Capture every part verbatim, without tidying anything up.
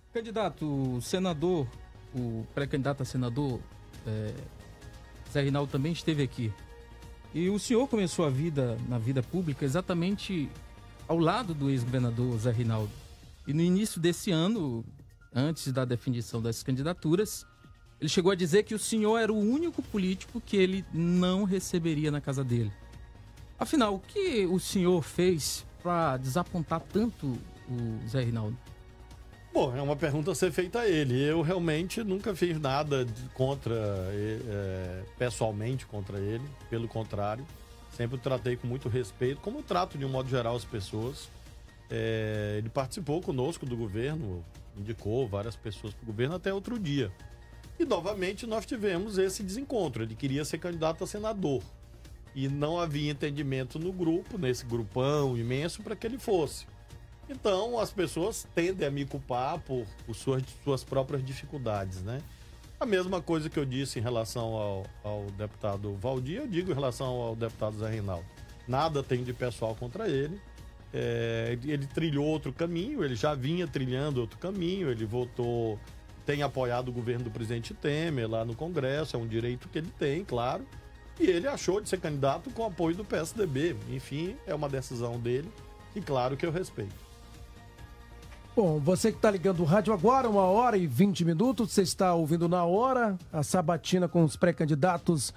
Candidato, o senador, o pré-candidato a senador, é, Zé Rinaldo também esteve aqui. E o senhor começou a vida na vida pública exatamente ao lado do ex-governador Zé Rinaldo. E no início desse ano, antes da definição das candidaturas, ele chegou a dizer que o senhor era o único político que ele não receberia na casa dele. Afinal, o que o senhor fez para desapontar tanto o Zé Rinaldo? Bom, é uma pergunta a ser feita a ele. Eu realmente nunca fiz nada de contra, é, pessoalmente contra ele. Pelo contrário, sempre o tratei com muito respeito, como eu trato de um modo geral as pessoas. É, ele participou conosco do governo, indicou várias pessoas para o governo até outro dia. E novamente nós tivemos esse desencontro. Ele queria ser candidato a senador. E não havia entendimento no grupo, nesse grupão imenso, para que ele fosse. Então, as pessoas tendem a me culpar por, por suas, suas próprias dificuldades, né? A mesma coisa que eu disse em relação ao, ao deputado Valdir, eu digo em relação ao deputado Zé Rinaldo. Nada tem de pessoal contra ele. É, ele trilhou outro caminho, ele já vinha trilhando outro caminho, ele votou, tem apoiado o governo do presidente Temer lá no Congresso, é um direito que ele tem, claro. E ele achou de ser candidato com apoio do P S D B. Enfim, é uma decisão dele e claro que eu respeito. Bom, você que está ligando o rádio agora, uma hora e vinte minutos, você está ouvindo Na Hora, a sabatina com os pré-candidatos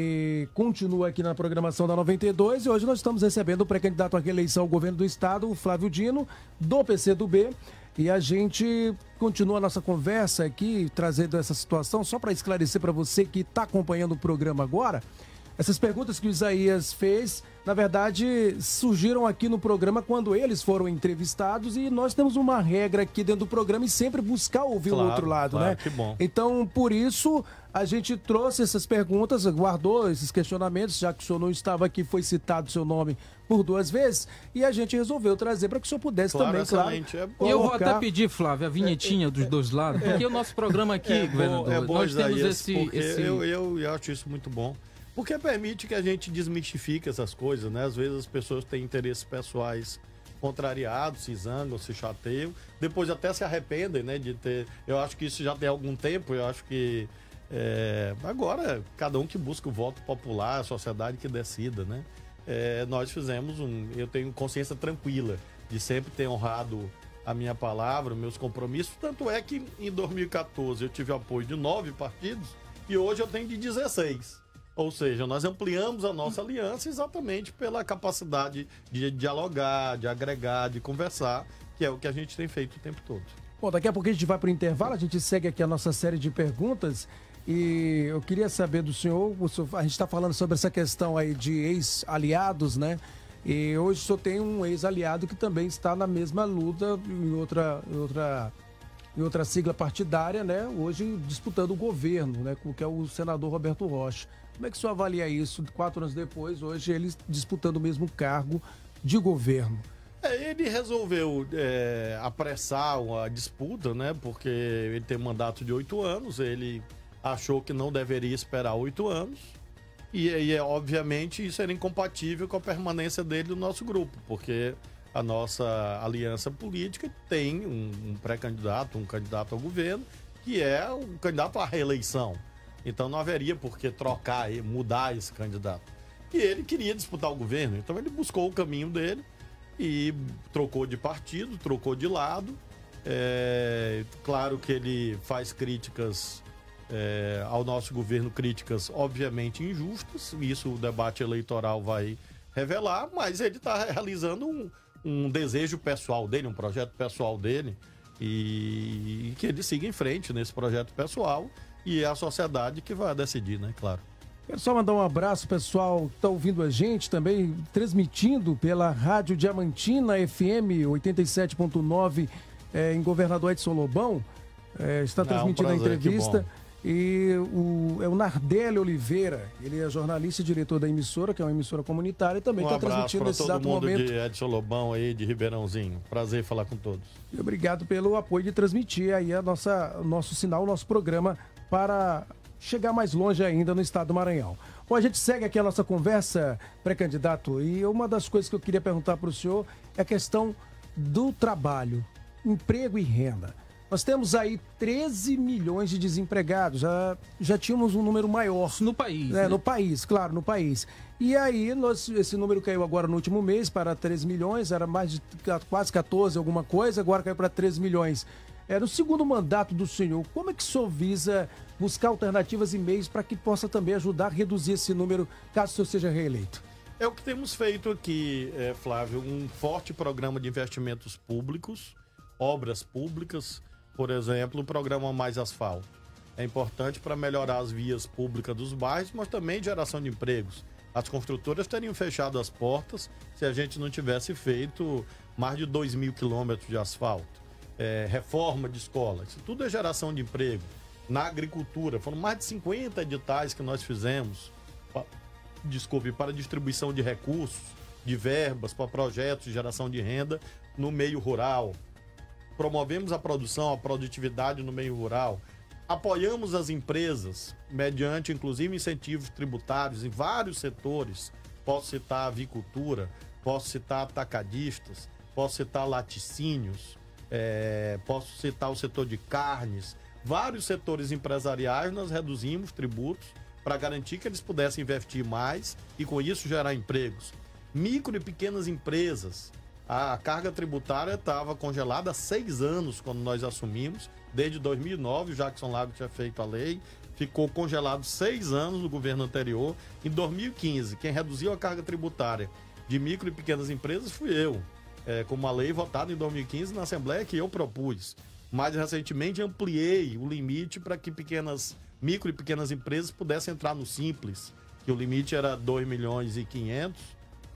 e continua aqui na programação da noventa e dois e hoje nós estamos recebendo o pré-candidato à reeleição ao governo do estado, o Flávio Dino, do P C do B, e a gente continua a nossa conversa aqui, trazendo essa situação, só para esclarecer para você que está acompanhando o programa agora. Essas perguntas que o Isaías fez, na verdade, surgiram aqui no programa quando eles foram entrevistados e nós temos uma regra aqui dentro do programa e sempre buscar ouvir claro, o outro lado, claro, né? Que bom. Então, por isso, a gente trouxe essas perguntas, guardou esses questionamentos, já que o senhor não estava aqui, foi citado o seu nome por duas vezes, e a gente resolveu trazer para que o senhor pudesse claro, também, excelente. claro, é E eu vou até pedir, Flávio, a vinhetinha é, é, dos dois lados, porque é, o nosso programa aqui, é governador, bom, é bom, nós temos Isaías, esse... esse... Eu, eu, eu acho isso muito bom. Porque permite que a gente desmistifique essas coisas, né? Às vezes as pessoas têm interesses pessoais contrariados, se zangam, se chateiam, depois até se arrependem, né? De ter... Eu acho que isso já tem algum tempo, eu acho que é... agora cada um que busca o voto popular, a sociedade que decida, né? É... Nós fizemos um... Eu tenho consciência tranquila de sempre ter honrado a minha palavra, meus compromissos, tanto é que em dois mil e quatorze eu tive apoio de nove partidos e hoje eu tenho de dezesseis. Ou seja, nós ampliamos a nossa aliança exatamente pela capacidade de dialogar, de agregar, de conversar, que é o que a gente tem feito o tempo todo. Bom, daqui a pouco a gente vai para o intervalo, a gente segue aqui a nossa série de perguntas e eu queria saber do senhor, a gente está falando sobre essa questão aí de ex-aliados, né? E hoje o senhor tem um ex-aliado que também está na mesma luta em outra... Em outra... em outra sigla partidária, né, hoje disputando o governo, né, que é o senador Roberto Rocha. Como é que o senhor avalia isso, quatro anos depois, hoje ele disputando o mesmo cargo de governo? É, ele resolveu é, apressar a disputa, né, porque ele tem um mandato de oito anos, ele achou que não deveria esperar oito anos, e, e obviamente isso era incompatível com a permanência dele no nosso grupo, porque a nossa aliança política tem um, um pré-candidato, um candidato ao governo, que é um candidato à reeleição. Então não haveria por que trocar e mudar esse candidato. E ele queria disputar o governo, então ele buscou o caminho dele e trocou de partido, trocou de lado. É, claro que ele faz críticas é, ao nosso governo, críticas obviamente injustas, isso o debate eleitoral vai revelar, mas ele está realizando um um desejo pessoal dele, um projeto pessoal dele, e que ele siga em frente nesse projeto pessoal, e é a sociedade que vai decidir, né? Claro. Quero só mandar um abraço, pessoal, que está ouvindo a gente também, transmitindo pela Rádio Diamantina F M oitenta e sete ponto nove é, em Governador Edson Lobão, é, está transmitindo Não, um prazer, a entrevista. E o, é o Nardelli Oliveira, ele é jornalista e diretor da emissora, que é uma emissora comunitária, e também está um transmitindo nesse exato todo mundo momento. De Edson Lobão aí, de Ribeirãozinho. Prazer falar com todos. E obrigado pelo apoio de transmitir aí a nossa, o nosso sinal, o nosso programa, para chegar mais longe ainda no estado do Maranhão. Bom, a gente segue aqui a nossa conversa, pré-candidato, e uma das coisas que eu queria perguntar para o senhor é a questão do trabalho, emprego e renda. Nós temos aí treze milhões de desempregados, já, já tínhamos um número maior. No país. É, né? No país, claro, no país. E aí, nós, esse número caiu agora no último mês para treze milhões, era mais de quase quatorze alguma coisa, agora caiu para treze milhões. É, no segundo mandato do senhor, como é que o senhor visa buscar alternativas e meios para que possa também ajudar a reduzir esse número, caso o senhor seja reeleito? É o que temos feito aqui, é, Flávio, um forte programa de investimentos públicos, obras públicas, por exemplo, o programa Mais Asfalto. É importante para melhorar as vias públicas dos bairros, mas também geração de empregos. As construtoras teriam fechado as portas se a gente não tivesse feito mais de dois mil quilômetros de asfalto. É, reforma de escolas, isso tudo é geração de emprego. Na agricultura, foram mais de cinquenta editais que nós fizemos, pa, desculpe, para distribuição de recursos, de verbas, para projetos de geração de renda no meio rural. Promovemos a produção, a produtividade no meio rural. Apoiamos as empresas, mediante inclusive incentivos tributários em vários setores. Posso citar a avicultura, posso citar atacadistas, posso citar laticínios, é, posso citar o setor de carnes. Vários setores empresariais nós reduzimos tributos para garantir que eles pudessem investir mais e com isso gerar empregos. Micro e pequenas empresas. A carga tributária estava congelada há seis anos quando nós assumimos. Desde dois mil e nove, o Jackson Lago tinha feito a lei. Ficou congelado seis anos no governo anterior. Em dois mil e quinze, quem reduziu a carga tributária de micro e pequenas empresas fui eu. É, com uma lei votada em dois mil e quinze na Assembleia que eu propus. Mais recentemente ampliei o limite para que pequenas, micro e pequenas empresas pudessem entrar no Simples, que o limite era dois milhões e quinhentos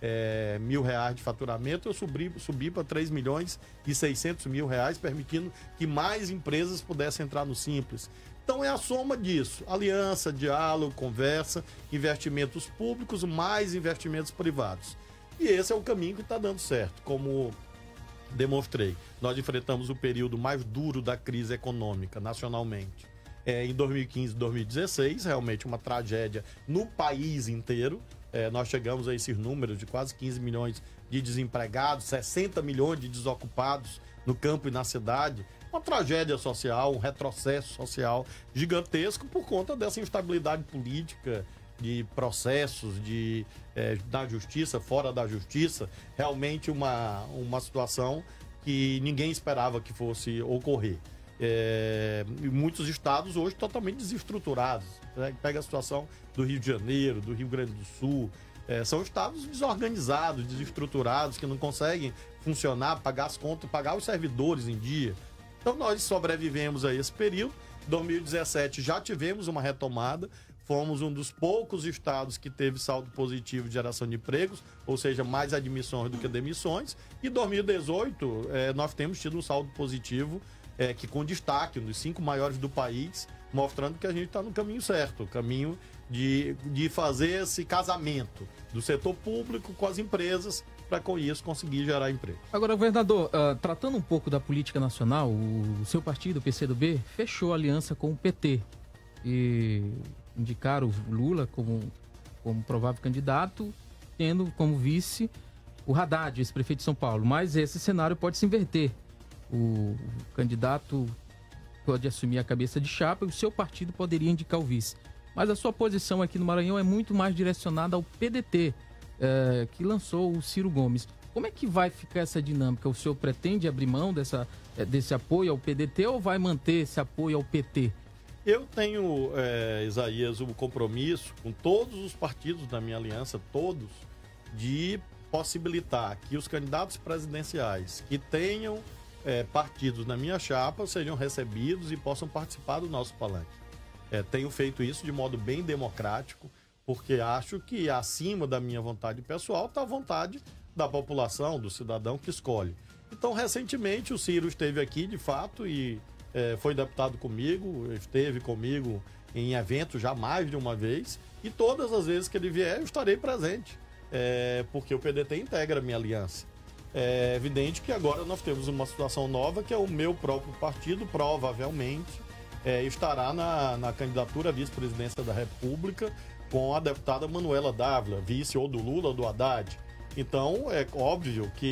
é, mil reais de faturamento, eu subi, subi para três milhões e seiscentos mil reais, permitindo que mais empresas pudessem entrar no Simples. Então é a soma disso, aliança, diálogo, conversa, investimentos públicos, mais investimentos privados. E esse é o caminho que está dando certo, como demonstrei. Nós enfrentamos o período mais duro da crise econômica nacionalmente. É, em dois mil e quinze e dois mil e dezesseis, realmente uma tragédia no país inteiro. É, nós chegamos a esses números de quase quinze milhões de desempregados, sessenta milhões de desocupados no campo e na cidade. Uma tragédia social, um retrocesso social gigantesco por conta dessa instabilidade política, de processos, de, é, da justiça, fora da justiça. Realmente uma, uma situação que ninguém esperava que fosse ocorrer. É, e muitos estados hoje totalmente desestruturados. Né? Pega a situação do Rio de Janeiro, do Rio Grande do Sul. É, são estados desorganizados, desestruturados, que não conseguem funcionar, pagar as contas, pagar os servidores em dia. Então nós sobrevivemos a esse período. Em dois mil e dezessete já tivemos uma retomada. Fomos um dos poucos estados que teve saldo positivo de geração de empregos, ou seja, mais admissões do que demissões. E em dois mil e dezoito, é, nós temos tido um saldo positivo É, que com destaque, um dos cinco maiores do país, mostrando que a gente está no caminho certo, o caminho de, de fazer esse casamento do setor público com as empresas, para com isso conseguir gerar emprego. Agora, governador, uh, tratando um pouco da política nacional, o, o seu partido, o P C do B, fechou aliança com o P T e indicaram o Lula como, como provável candidato, tendo como vice o Haddad, ex-prefeito de São Paulo. Mas esse cenário pode se inverter. O candidato pode assumir a cabeça de chapa e o seu partido poderia indicar o vice. Mas a sua posição aqui no Maranhão é muito mais direcionada ao P D T, é, que lançou o Ciro Gomes. Como é que vai ficar essa dinâmica? O senhor pretende abrir mão dessa, desse apoio ao P D T ou vai manter esse apoio ao P T? Eu tenho, é, Isaías, o compromisso com todos os partidos da minha aliança, todos, de possibilitar que os candidatos presidenciais que tenham É, partidos na minha chapa sejam recebidos e possam participar do nosso palanque. É, tenho feito isso de modo bem democrático, porque acho que acima da minha vontade pessoal está a vontade da população, do cidadão que escolhe. Então, recentemente, o Ciro esteve aqui, de fato, e é, foi deputado comigo, esteve comigo em eventos já mais de uma vez, e todas as vezes que ele vier, eu estarei presente, é, porque o P D T integra a minha aliança. É evidente que agora nós temos uma situação nova, que é o meu próprio partido, provavelmente, é, estará na, na candidatura à vice-presidência da República com a deputada Manuela Dávila, vice ou do Lula ou do Haddad. Então, é óbvio que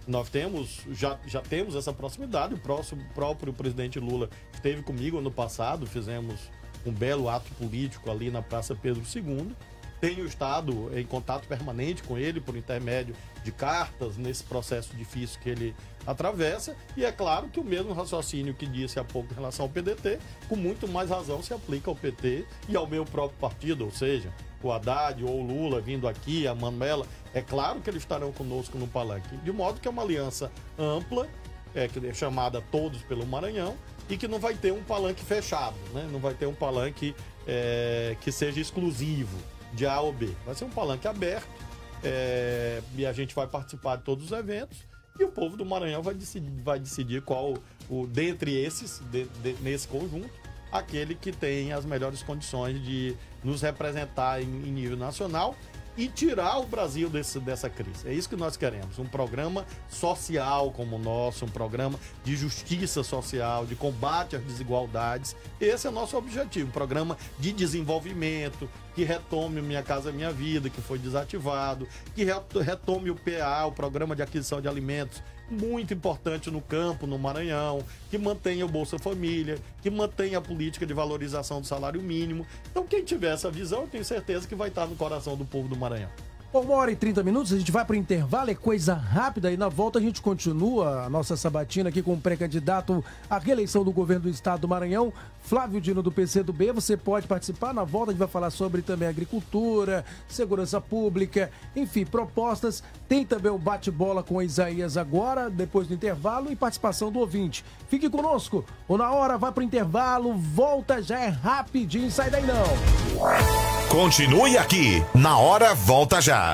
Nós temos, já, já temos essa proximidade. O próximo, próprio presidente Lula esteve comigo ano passado, fizemos um belo ato político ali na Praça Pedro segundo. Tenho estado em contato permanente com ele por intermédio de cartas nesse processo difícil que ele atravessa. E é claro que o mesmo raciocínio que disse há pouco em relação ao P D T, com muito mais razão se aplica ao P T e ao meu próprio partido, ou seja, o Haddad ou o Lula vindo aqui, a Manuela, é claro que eles estarão conosco no palanque. De modo que é uma aliança ampla, é, que é chamada Todos pelo Maranhão, e que não vai ter um palanque fechado, né? Não vai ter um palanque é, que seja exclusivo de A ou B. Vai ser um palanque aberto, é, e a gente vai participar de todos os eventos, e o povo do Maranhão vai decidir, vai decidir qual, o, dentre esses, de, de, nesse conjunto, aquele que tem as melhores condições de nos representar em, em nível nacional e tirar o Brasil desse, dessa crise. É isso que nós queremos, um programa social como o nosso, um programa de justiça social, de combate às desigualdades. Esse é o nosso objetivo, um programa de desenvolvimento, que retome o Minha Casa Minha Vida, que foi desativado, que retome o P A, o Programa de Aquisição de Alimentos, muito importante no campo, no Maranhão, que mantenha o Bolsa Família, que mantenha a política de valorização do salário mínimo. Então, quem tiver essa visão, eu tenho certeza que vai estar no coração do povo do Maranhão. Uma hora e trinta minutos, a gente vai para o intervalo, é coisa rápida, e na volta a gente continua a nossa sabatina aqui com o pré-candidato à reeleição do governo do estado do Maranhão, Flávio Dino, do P C do B. Você pode participar, na volta a gente vai falar sobre também agricultura, segurança pública, enfim, propostas. Tem também o bate-bola com Isaías agora, depois do intervalo, e participação do ouvinte. Fique conosco, ou na hora vai para o intervalo, volta já é rapidinho, sai daí não. Continue aqui, na hora volta já.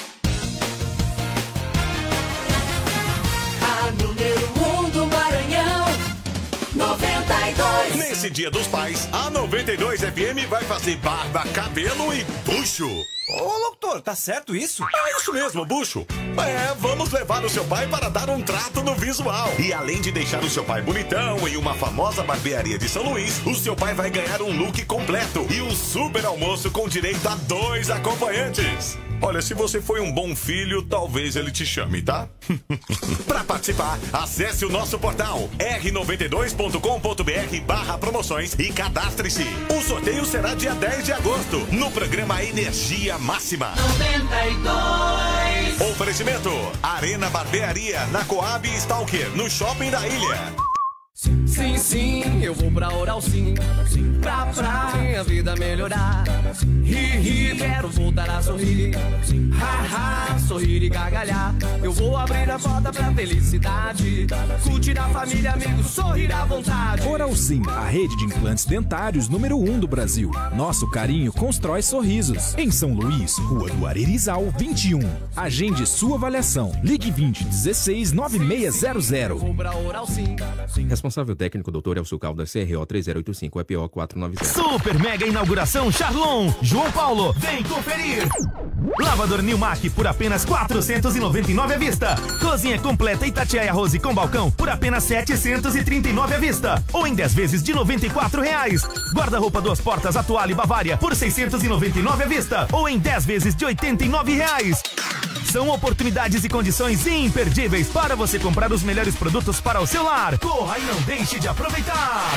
A número um do Maranhão, noventa e dois. Nesse Dia dos Pais, a noventa e dois F M vai fazer barba, cabelo e bucho. Ô, locutor, tá certo isso? É isso mesmo, bucho. É, vamos levar o seu pai para dar um trato no visual. E além de deixar o seu pai bonitão em uma famosa barbearia de São Luís, o seu pai vai ganhar um look completo e um super almoço com direito a dois acompanhantes. Olha, se você foi um bom filho, talvez ele te chame, tá? Para participar, acesse o nosso portal r noventa e dois ponto com ponto b r barra promoções e cadastre-se. O sorteio será dia dez de agosto, no programa Energia Máxima. noventa e dois. Oferecimento: Arena Barbearia, na Coab e Stalker, no Shopping da Ilha. Sim, sim, eu vou pra Oral Sim, sim, pra, pra minha vida melhorar. Ri, ri, quero voltar a sorrir. Ha, ha, sorrir e gargalhar. Eu vou abrir a porta pra felicidade. Curtir a família, amigos, sorrir à vontade. Oral Sim, a rede de implantes dentários número um do Brasil. Nosso carinho constrói sorrisos. Em São Luís, Rua do Arerizal, vinte e um. Agende sua avaliação. Ligue vinte, dezesseis, noventa e seis zero zero. Vou pra Oral Sim. Responsável técnico, doutor Elcio Caldas, C R O três zero oito cinco, E P O quatro nove zero. Super mega inauguração Charlon. João Paulo, vem conferir. Lavador Nilmac por apenas quatrocentos e noventa e nove à vista. Cozinha completa Itatiaia Rose com balcão por apenas setecentos e trinta e nove à vista. Ou em dez vezes de noventa e quatro reais. Guarda-roupa duas portas Atuale Bavária por seiscentos e noventa e nove à vista. Ou em dez vezes de oitenta e nove reais. São oportunidades e condições imperdíveis para você comprar os melhores produtos para o seu lar. Corra e não deixe de aproveitar.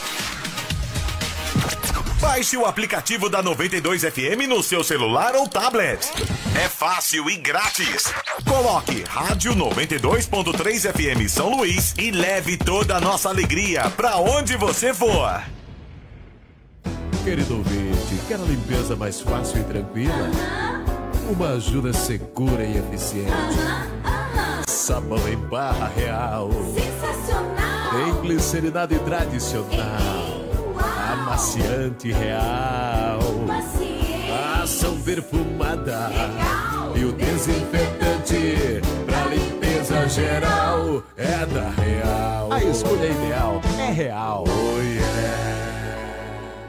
Baixe o aplicativo da noventa e dois F M no seu celular ou tablet. É fácil e grátis. Coloque Rádio noventa e dois ponto três F M São Luís e leve toda a nossa alegria para onde você for. Querido ouvinte, quer a limpeza mais fácil e tranquila? Uma ajuda segura e eficiente. Sabão em barra real. Sensacional. Tem glicerinado tradicional. Amaciante real. Maciez. Ação perfumada. Legal. E o desinfetante pra limpeza geral é da Real. A escolha ideal é Real. Oh, yeah.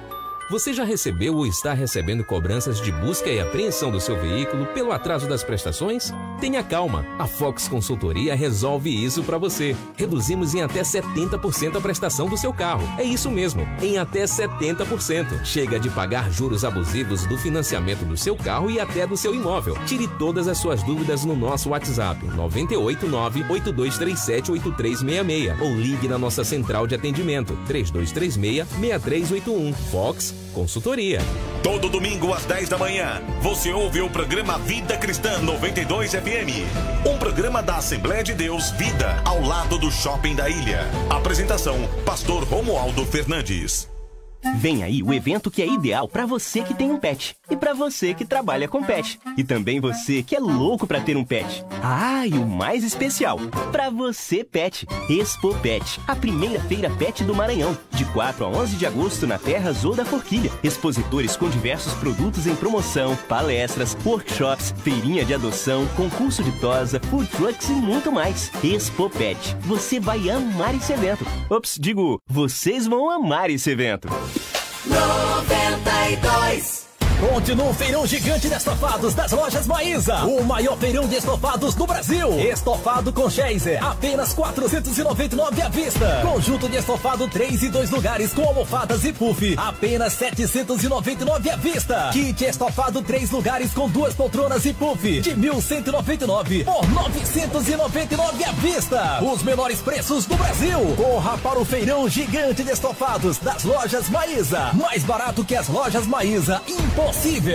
Você já recebeu ou está recebendo cobranças de busca e apreensão do seu veículo pelo atraso das prestações? Tenha calma, a Fox Consultoria resolve isso para você. Reduzimos em até setenta por cento a prestação do seu carro. É isso mesmo, em até setenta por cento. Chega de pagar juros abusivos do financiamento do seu carro e até do seu imóvel. Tire todas as suas dúvidas no nosso WhatsApp nove oito nove, oito dois três sete, oito três seis seis ou ligue na nossa central de atendimento três dois três seis, seis três oito um. Fox Consultoria. Todo domingo às dez da manhã, você ouve o programa Vida Cristã noventa e dois F M. Um programa da Assembleia de Deus Vida, ao lado do Shopping da Ilha. Apresentação, Pastor Romualdo Fernandes. Vem aí o evento que é ideal para você que tem um pet e para você que trabalha com pet e também você que é louco para ter um pet. Ah, e o mais especial, para você pet, Expo Pet, a primeira feira pet do Maranhão, de quatro a onze de agosto na Terra Azul da Forquilha. Expositores com diversos produtos em promoção, palestras, workshops, feirinha de adoção, concurso de tosa, food trucks e muito mais. Expo Pet, você vai amar esse evento. Ops, digo, vocês vão amar esse evento. noventa e dois. Continua o feirão gigante de estofados das lojas Maísa. O maior feirão de estofados do Brasil. Estofado com Chaser, apenas quatrocentos e noventa e nove à vista. Conjunto de estofado três e dois lugares com almofadas e puff, apenas setecentos e noventa e nove à vista. Kit estofado três lugares com duas poltronas e puff, de mil cento e noventa e nove por novecentos e noventa e nove à vista. Os menores preços do Brasil. Corra para o feirão gigante de estofados das lojas Maísa. Mais barato que as lojas Maísa. Impossível.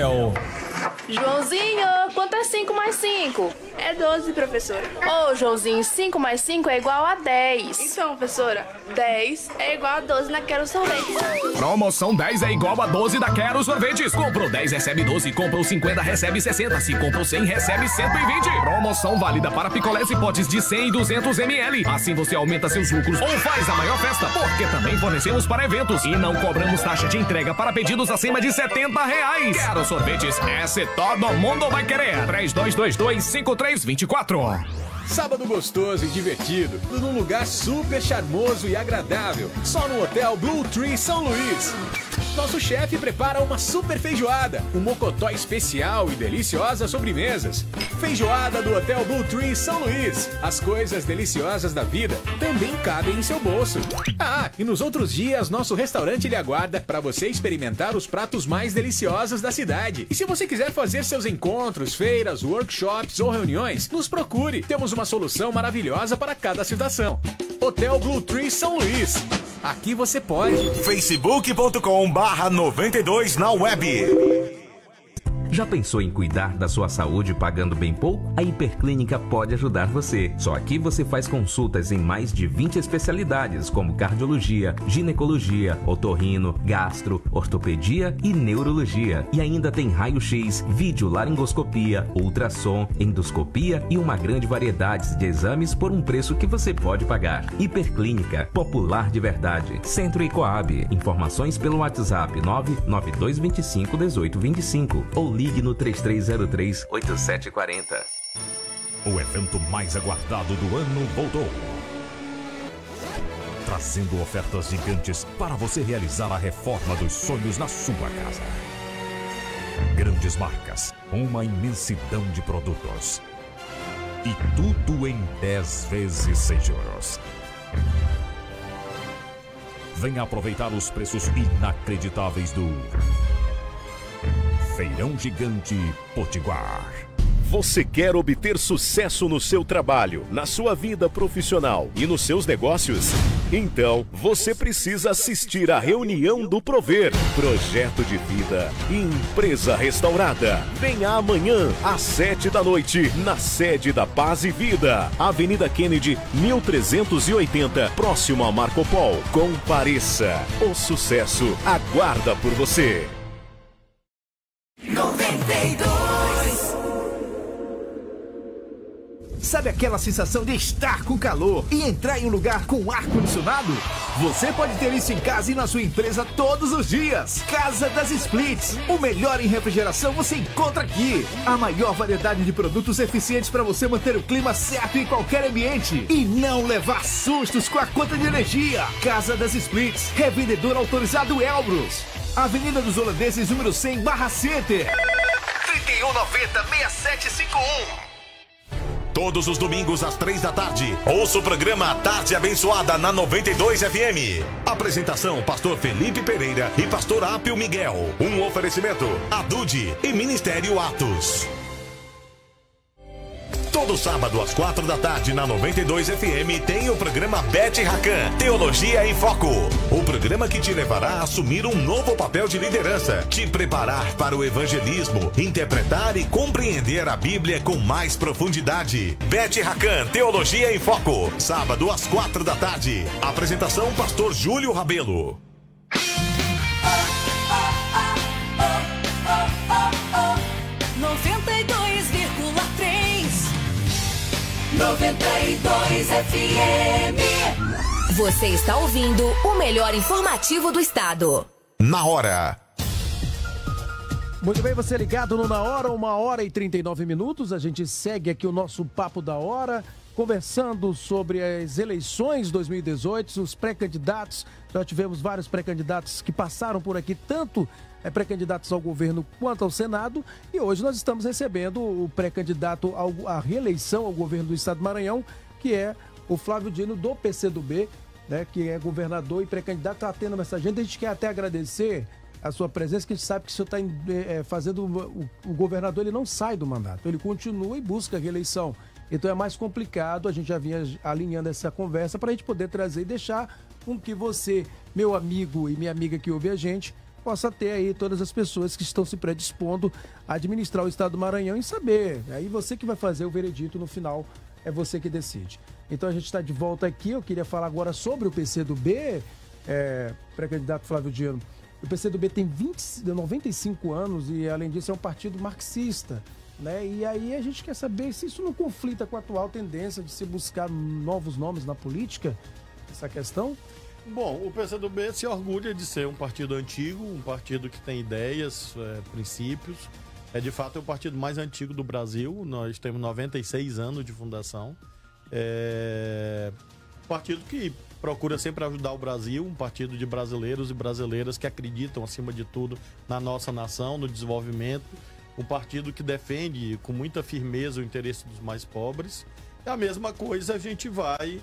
Joãozinho, quanto é cinco mais cinco? É doze, professora. Ô, Joãozinho, cinco mais cinco é igual a dez. Então, professora, dez é igual a doze na Quero Sorvetes. Promoção dez é igual a doze da Quero Sorvetes. Comprou dez, recebe doze. Comprou cinquenta, recebe sessenta. Se comprou cem, recebe cento e vinte. Promoção válida para picolés e potes de cem e duzentos mililitros. Assim você aumenta seus lucros ou faz a maior festa, porque também fornecemos para eventos e não cobramos taxa de entrega para pedidos acima de setenta reais. Quero Sorvetes, esse todo mundo vai querer. três dois dois dois, cinco três dois quatro. Sábado gostoso e divertido, num lugar super charmoso e agradável, só no Hotel Blue Tree São Luís. Nosso chefe prepara uma super feijoada, um mocotó especial e deliciosas sobremesas. Feijoada do Hotel Blue Tree São Luís. As coisas deliciosas da vida também cabem em seu bolso. Ah, e nos outros dias, nosso restaurante lhe aguarda para você experimentar os pratos mais deliciosos da cidade. E se você quiser fazer seus encontros, feiras, workshops ou reuniões, nos procure. Temos uma solução maravilhosa para cada situação. Hotel Blue Tree São Luís. Aqui você pode. facebook ponto com barra noventa e dois na web. Já pensou em cuidar da sua saúde pagando bem pouco? A Hiperclínica pode ajudar você. Só aqui você faz consultas em mais de vinte especialidades, como cardiologia, ginecologia, otorrino, gastro, ortopedia e neurologia. E ainda tem raio-x, videolaringoscopia, ultrassom, endoscopia e uma grande variedade de exames por um preço que você pode pagar. Hiperclínica, popular de verdade. Centro e Coab. Informações pelo WhatsApp nove nove dois dois cinco, um oito dois cinco ou ligue no três três zero três, oito sete quatro zero. O evento mais aguardado do ano voltou, trazendo ofertas gigantes para você realizar a reforma dos sonhos na sua casa. Grandes marcas, uma imensidão de produtos e tudo em dez vezes sem juros. Venha aproveitar os preços inacreditáveis do Feirão Gigante Potiguar. Você quer obter sucesso no seu trabalho, na sua vida profissional e nos seus negócios? Então, você precisa assistir à reunião do Prover, Projeto de Vida e Empresa Restaurada. Venha amanhã, às sete da noite, na sede da Paz e Vida, Avenida Kennedy, mil trezentos e oitenta, próximo a Marco Polo. Compareça, o sucesso aguarda por você. noventa e dois. Sabe aquela sensação de estar com calor e entrar em um lugar com ar-condicionado? Você pode ter isso em casa e na sua empresa todos os dias. Casa das Splits. O melhor em refrigeração você encontra aqui. A maior variedade de produtos eficientes para você manter o clima certo em qualquer ambiente e não levar sustos com a conta de energia. Casa das Splits. Revendedor autorizado Elbrus. Avenida dos Holandeses, número cem, Barra Center. trinta e um noventa, sessenta e sete cinquenta e um. Todos os domingos às três da tarde, ouça o programa Tarde Abençoada na noventa e dois F M. Apresentação: Pastor Felipe Pereira e Pastor Ápio Miguel. Um oferecimento: Adude e Ministério Atos. Todo sábado às quatro da tarde na noventa e dois F M tem o programa Bet Rakan, Teologia em Foco. O programa que te levará a assumir um novo papel de liderança, te preparar para o evangelismo, interpretar e compreender a Bíblia com mais profundidade. Bet Rakan, Teologia em Foco, sábado às quatro da tarde. Apresentação: Pastor Júlio Rabelo. noventa e dois vírgula três noventa e dois F M. Você está ouvindo o melhor informativo do estado. Na hora. Muito bem, você ligado no Na Hora, uma hora e trinta e nove minutos. A gente segue aqui o nosso Papo da Hora, conversando sobre as eleições dois mil e dezoito, os pré-candidatos. Já tivemos vários pré-candidatos que passaram por aqui, tanto é, pré-candidatos ao governo quanto ao Senado. E hoje nós estamos recebendo o pré-candidato ao- à reeleição ao governo do estado do Maranhão, que é o Flávio Dino, do P C do B, né, que é governador e pré-candidato. Está tendo essa agenda. A gente quer até agradecer a sua presença, que a gente sabe que o senhor está é, fazendo... O, o governador ele não sai do mandato, ele continua e busca a reeleição. Então é mais complicado, a gente já vinha alinhando essa conversa para a gente poder trazer e deixar com que você, meu amigo e minha amiga que ouve a gente, possa ter aí todas as pessoas que estão se predispondo a administrar o estado do Maranhão e saber. Aí você que vai fazer o veredito no final, é você que decide. Então a gente está de volta aqui, eu queria falar agora sobre o P C do B, é, pré-candidato Flávio Dino. O P C do B tem vinte, noventa e cinco anos e, além disso, é um partido marxista, né? E aí a gente quer saber se isso não conflita com a atual tendência de se buscar novos nomes na política, essa questão. Bom, o P C do B se orgulha de ser um partido antigo, um partido que tem ideias, é, princípios. É, de fato, é o partido mais antigo do Brasil. Nós temos noventa e seis anos de fundação. É um partido que procura sempre ajudar o Brasil, um partido de brasileiros e brasileiras que acreditam, acima de tudo, na nossa nação, no desenvolvimento. Um partido que defende com muita firmeza o interesse dos mais pobres. E a mesma coisa a gente vai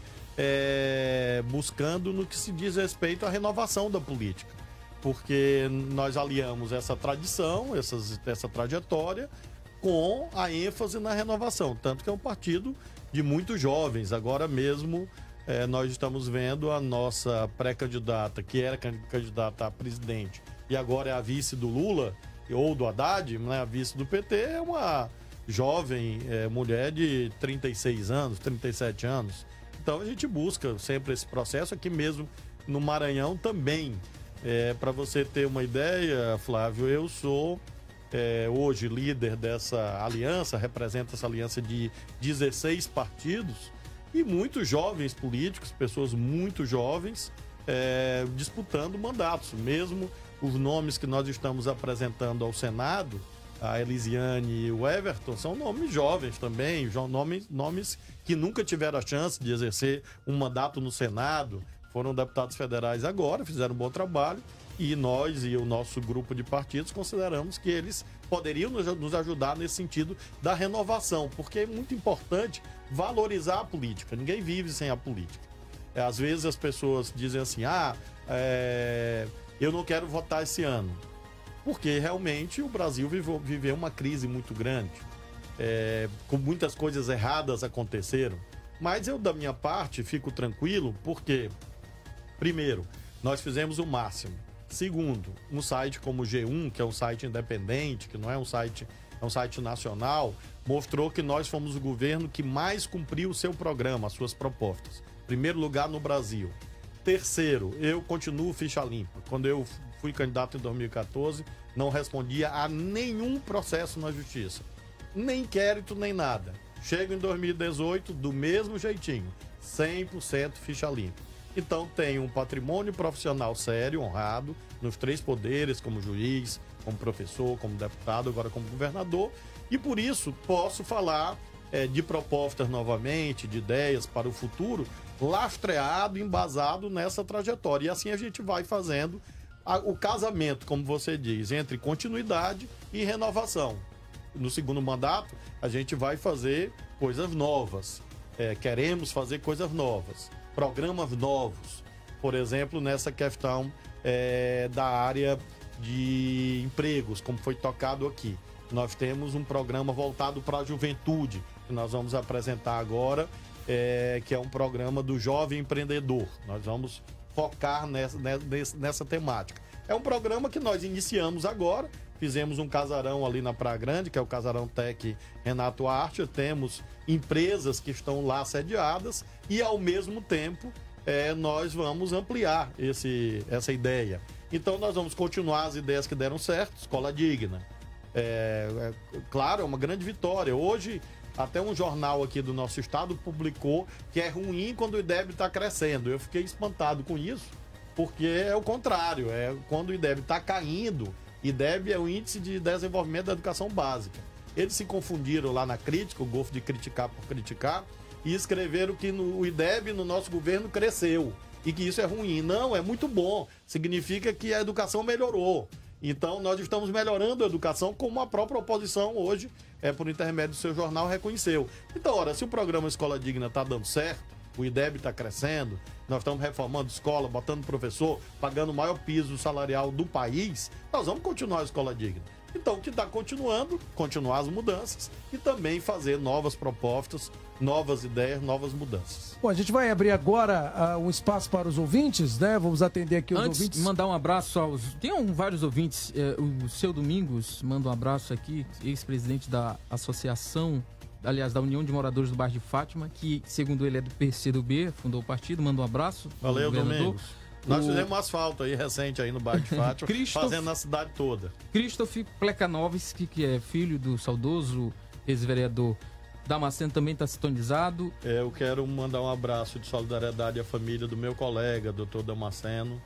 é, buscando no que se diz respeito à renovação da política. Porque nós aliamos essa tradição, essas, essa trajetória, com a ênfase na renovação. Tanto que é um partido de muitos jovens. Agora mesmo é, nós estamos vendo a nossa pré-candidata, que era candidata a presidente e agora é a vice do Lula, ou do Haddad, né, a vice do P T, é uma jovem é, mulher de trinta e seis anos, trinta e sete anos. Então a gente busca sempre esse processo aqui mesmo no Maranhão também. É, para você ter uma ideia, Flávio, eu sou é, hoje líder dessa aliança, represento essa aliança de dezesseis partidos e muitos jovens políticos, pessoas muito jovens, é, disputando mandatos. Mesmo os nomes que nós estamos apresentando ao Senado, a Elisiane e o Everton, são nomes jovens também, nomes, nomes que nunca tiveram a chance de exercer um mandato no Senado, foram deputados federais agora, fizeram um bom trabalho, e nós e o nosso grupo de partidos consideramos que eles poderiam nos ajudar nesse sentido da renovação, porque é muito importante valorizar a política. Ninguém vive sem a política. É, às vezes as pessoas dizem assim, ah, é, eu não quero votar esse ano, porque realmente o Brasil viveu, viveu uma crise muito grande, é, com muitas coisas erradas aconteceram, mas eu da minha parte fico tranquilo, porque primeiro, nós fizemos o máximo. Segundo, um site como o G um, que é um site independente, que não é um site, é um site nacional, mostrou que nós fomos o governo que mais cumpriu o seu programa, as suas propostas. Primeiro lugar no Brasil. Terceiro, eu continuo ficha limpa. Quando eu fui candidato em dois mil e quatorze, não respondia a nenhum processo na justiça. Nem inquérito, nem nada. Chego em dois mil e dezoito do mesmo jeitinho, cem por cento ficha limpa. Então tenho um patrimônio profissional sério, honrado, nos três poderes, como juiz, como professor, como deputado, agora como governador, e por isso posso falar é, de propostas novamente, de ideias para o futuro, lastreado, embasado nessa trajetória. E assim a gente vai fazendo a, o casamento, como você diz, entre continuidade e renovação. No segundo mandato, a gente vai fazer coisas novas. É, queremos fazer coisas novas, programas novos. Por exemplo, nessa questão é, da área de empregos, como foi tocado aqui. Nós temos um programa voltado para a juventude, que nós vamos apresentar agora, é, que é um programa do jovem empreendedor. Nós vamos focar nessa, nessa, nessa temática. É um programa que nós iniciamos agora, fizemos um casarão ali na Praia Grande, que é o Casarão Tec Renato Arte. Temos empresas que estão lá sediadas e, ao mesmo tempo, é, nós vamos ampliar esse, essa ideia. Então, nós vamos continuar as ideias que deram certo, escola digna. É, é, claro, é uma grande vitória. Hoje, até um jornal aqui do nosso estado publicou que é ruim quando o I D E B está crescendo. Eu fiquei espantado com isso, porque é o contrário. É quando o I D E B está caindo. I D E B é o Índice de Desenvolvimento da Educação Básica. Eles se confundiram lá na crítica, o golfo de criticar por criticar, e escreveram que no, o I D E B no nosso governo cresceu e que isso é ruim. Não, é muito bom. Significa que a educação melhorou. Então, nós estamos melhorando a educação, como a própria oposição hoje, é, por intermédio do seu jornal, reconheceu. Então, ora, se o programa Escola Digna está dando certo, o I D E B está crescendo, nós estamos reformando escola, botando professor, pagando o maior piso salarial do país, nós vamos continuar a Escola Digna. Então, o que está continuando, continuar as mudanças e também fazer novas propostas, novas ideias, novas mudanças. Bom, a gente vai abrir agora uh, um espaço para os ouvintes, né? Vamos atender aqui os Antes, ouvintes. Mandar um abraço aos... Tem um, vários ouvintes. É, o Seu Domingos manda um abraço aqui, ex-presidente da Associação, aliás, da União de Moradores do Bairro de Fátima, que, segundo ele, é do P C do B, fundou o partido. Manda um abraço. Valeu, Domingos. Nós o... fizemos um asfalto aí recente aí no bairro de Fátima, Christoph... fazendo na cidade toda. Christoph Plekanovski, que é filho do saudoso ex-vereador Damasceno, também está sintonizado. É, eu quero mandar um abraço de solidariedade à família do meu colega, doutor Damasceno,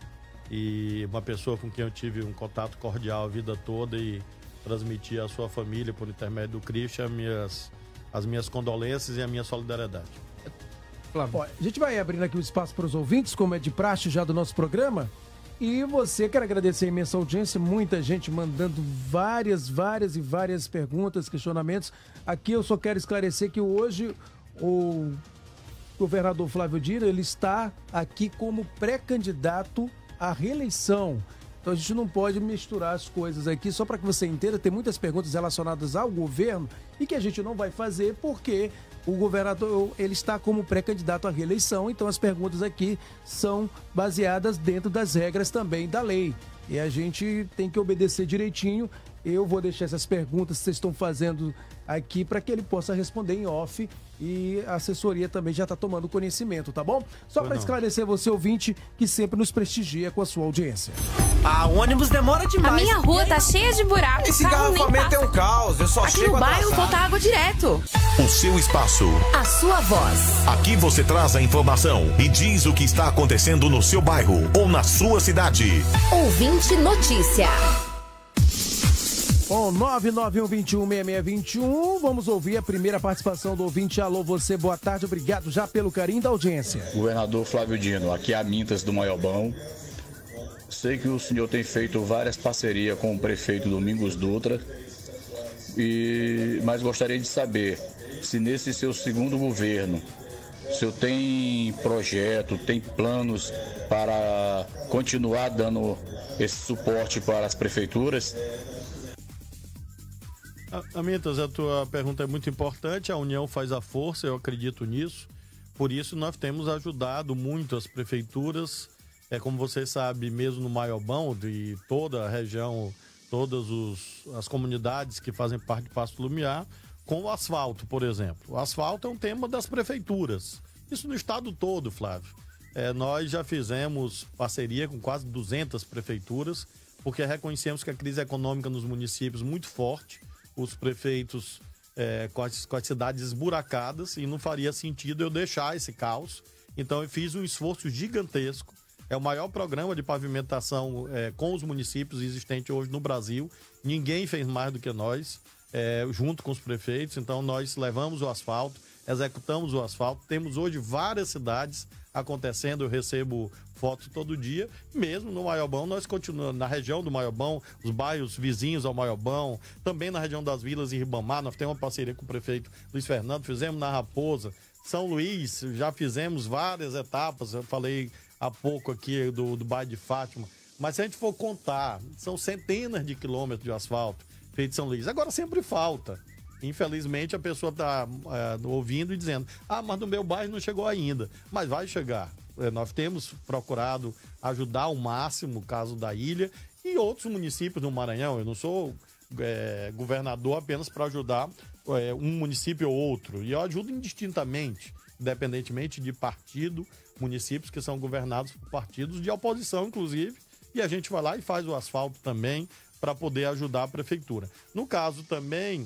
e uma pessoa com quem eu tive um contato cordial a vida toda, e transmitir à sua família, por intermédio do Christian, minhas, as minhas condolências e a minha solidariedade. Ó, a gente vai abrindo aqui o espaço para os ouvintes, como é de praxe já do nosso programa. E você, quero agradecer a imensa audiência, muita gente mandando várias, várias e várias perguntas, questionamentos. Aqui eu só quero esclarecer que hoje o governador Flávio Dino, ele está aqui como pré-candidato à reeleição. Então a gente não pode misturar as coisas aqui, só para que você entenda, tem muitas perguntas relacionadas ao governo e que a gente não vai fazer porque o governador, ele está como pré-candidato à reeleição, então as perguntas aqui são baseadas dentro das regras também da lei. E a gente tem que obedecer direitinho. Eu vou deixar essas perguntas que vocês estão fazendo aqui para que ele possa responder em off, e a assessoria também já está tomando conhecimento, tá bom? Só para esclarecer você, ouvinte, que sempre nos prestigia com a sua audiência. Ah, o ônibus demora demais. A minha rua tá cheia de buracos. Esse garrafamento é um caos, eu só Aqui chego no bairro atrasado. falta água direto. O seu espaço. A sua voz. Aqui você traz a informação e diz o que está acontecendo no seu bairro ou na sua cidade. Ouvinte Notícia. Bom, nove nove um, dois um, seis seis dois um, vamos ouvir a primeira participação do ouvinte. Alô, você, boa tarde, obrigado já pelo carinho da audiência. Governador Flávio Dino, aqui é a Mintas do Maiobão. Sei que o senhor tem feito várias parcerias com o prefeito Domingos Dutra, e... mas gostaria de saber se nesse seu segundo governo, o senhor tem projeto, tem planos para continuar dando esse suporte para as prefeituras? Amintas, a tua pergunta é muito importante. A união faz a força, eu acredito nisso. Por isso nós temos ajudado muito as prefeituras. É, como você sabe, mesmo no Maiobão e toda a região, todas os, as comunidades que fazem parte de Pasto Lumiar, com o asfalto, por exemplo. O asfalto é um tema das prefeituras. Isso no estado todo, Flávio. É, nós já fizemos parceria com quase duzentas prefeituras, porque reconhecemos que a crise econômica nos municípios é muito forte. Os prefeitos é, com, as, com as cidades esburacadas e não faria sentido eu deixar esse caos. Então eu fiz um esforço gigantesco. É o maior programa de pavimentação é, com os municípios existente hoje no Brasil. Ninguém fez mais do que nós, é, junto com os prefeitos. Então nós levamos o asfalto, executamos o asfalto. Temos hoje várias cidades acontecendo, eu recebo fotos todo dia. Mesmo no Maiobão, nós continuamos na região do Maiobão, os bairros vizinhos ao Maiobão, também na região das vilas em Ribamar. Nós temos uma parceria com o prefeito Luiz Fernando, fizemos na Raposa. São Luís, já fizemos várias etapas, eu falei há pouco aqui do, do bairro de Fátima, mas se a gente for contar, são centenas de quilômetros de asfalto feito em São Luís. Agora sempre falta. Infelizmente a pessoa está é, ouvindo e dizendo, ah, mas no meu bairro não chegou ainda. Mas vai chegar. É, nós temos procurado ajudar ao máximo o caso da ilha e outros municípios do Maranhão. Eu não sou é, governador apenas para ajudar é, um município ou outro. E eu ajudo indistintamente, independentemente de partido, municípios que são governados por partidos de oposição, inclusive, e a gente vai lá e faz o asfalto também para poder ajudar a prefeitura. No caso também,